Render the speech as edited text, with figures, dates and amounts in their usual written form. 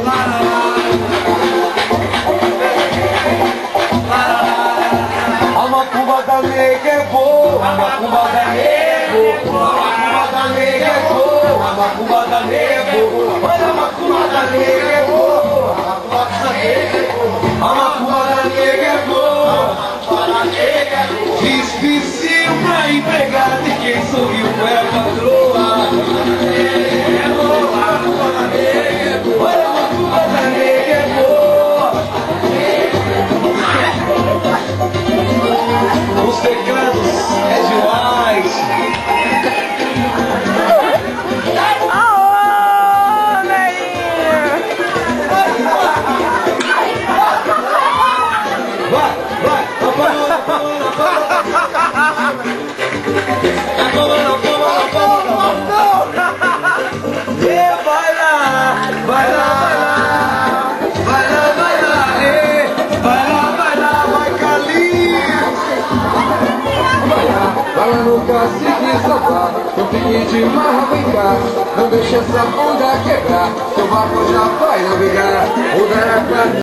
A macumba da nega é boa, a macumba da nega é boa, a macumba da nega é boa, a macumba da nega é boa, olha a macumba da nega é boa, a macumba da nega é boa, difícil pra empregado e quem sorriu foi a patroa. É boa, a macumba da nega é boa, olha a macumba da nega é boa. Os teclados é demais. Aô, Neguinha! Vai, vai lá no cacique salvar, não fique de marra, vem cá. Não deixe essa onda quebrar, seu barco já vai navegar.